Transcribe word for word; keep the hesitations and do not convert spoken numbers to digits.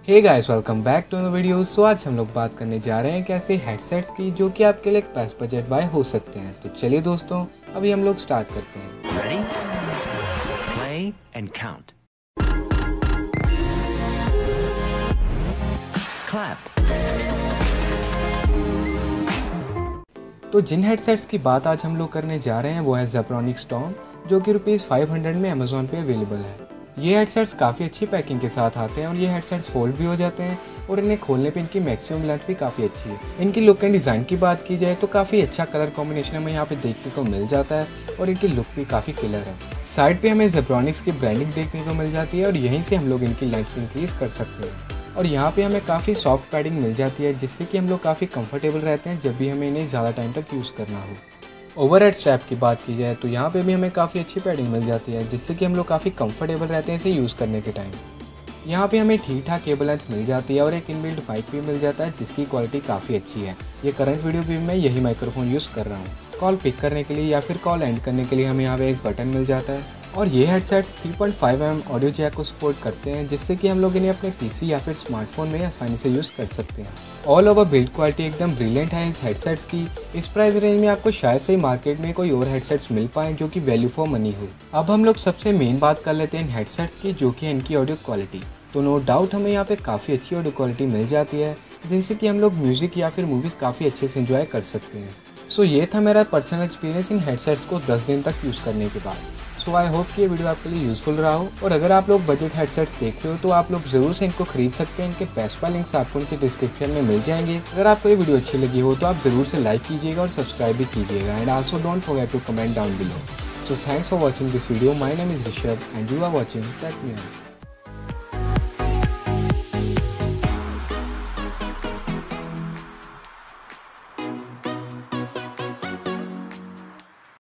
Hey guys, welcome back to the video. So आज हम लोग बात करने जा रहे हैं एक ऐसे हेडसेट्स की जो कि आपके लिए एक बेस्ट बजट बाय हो सकते हैं। तो चलिए दोस्तों, अभी हम लोग स्टार्ट करते हैं। Ready? Play and count. Clap. तो जिन हेडसेट्स की बात आज हम लोग करने जा रहे हैं वो है जेब्रॉनिक स्टॉर्म, जो कि रुपीज़ फाइव हंड्रेड में अमेजोन पे अवेलेबल है। ये हेडसेट्स काफ़ी अच्छी पैकिंग के साथ आते हैं और ये हेडसेट्स फोल्ड भी हो जाते हैं और इन्हें खोलने पे इनकी मैक्सिमम लेंथ भी काफ़ी अच्छी है। इनकी लुक एंड डिज़ाइन की बात की जाए तो काफ़ी अच्छा कलर कॉम्बिनेशन हमें यहाँ पे देखने को मिल जाता है और इनकी लुक भी काफ़ी क्लियर है। साइड पे हमें जेब्रॉनिक्स की ब्रांडिंग देखने को मिल जाती है और यहीं से हम लोग इनकी लेंथ इंक्रीज कर सकते हैं। और यहाँ पे हमें काफ़ी सॉफ्ट पैडिंग मिल जाती है जिससे कि हम लोग काफ़ी कंफर्टेबल रहते हैं जब भी हमें इन्हें ज़्यादा टाइम तक यूज़ करना हो। ओवरहेड स्ट्रैप की बात की जाए तो यहाँ पे भी हमें काफ़ी अच्छी पैडिंग मिल जाती है जिससे कि हम लोग काफ़ी कंफर्टेबल रहते हैं इसे यूज़ करने के टाइम। यहाँ पे हमें ठीक ठाक केबल लेंथ मिल जाती है और एक इनबिल्ट माइक भी मिल जाता है जिसकी क्वालिटी काफ़ी अच्छी है। ये करंट वीडियो भी मैं यही माइक्रोफोन यूज़ कर रहा हूँ। कॉल पिक करने के लिए या फिर कॉल एंड करने के लिए हमें यहाँ पे एक बटन मिल जाता है और ये headsets three point five M M audio jack को सपोर्ट करते हैं जिससे कि हम लोग इन्हें अपने पीसी या फिर स्मार्टफोन में आसानी से यूज़ कर सकते हैं। ऑल ओवर बिल्ड क्वालिटी एकदम ब्रिलियंट है इस हेडसेट्स की। इस प्राइस रेंज में आपको शायद से ही मार्केट में कोई और हेडसेट्स मिल पाए जो कि वैल्यू फॉर मनी हो। अब हम लोग सबसे मेन बात कर लेते हैं इन हेडसेट्स की, जो कि है इनकी ऑडियो क्वालिटी। तो नो डाउट हमें यहाँ पे काफ़ी अच्छी ऑडियो क्वालिटी मिल जाती है जिनसे कि हम लोग म्यूज़िक या फिर मूवीज़ काफ़ी अच्छे से एंजॉय कर सकते हैं। सो so, ये था मेरा पर्सनल एक्सपीरियंस इन हेडसेट्स को दस दिन तक यूज़ करने के बाद। सो आई होप कि ये वीडियो आपके लिए यूज़फुल रहा हो और अगर आप लोग बजट हेडसेट्स देख रहे हो तो आप लोग ज़रूर से इनको खरीद सकते हैं। इनके बेस्ट बाय लिंक्स आपको उनके डिस्क्रिप्शन में मिल जाएंगे। अगर आपको ये वीडियो अच्छी लगी हो तो आप ज़रूर से लाइक कीजिएगा और सब्सक्राइब भी कीजिएगा and also don't forget to comment down below. So thanks for watching this video. My name is Rishabh and you are watching tech me out.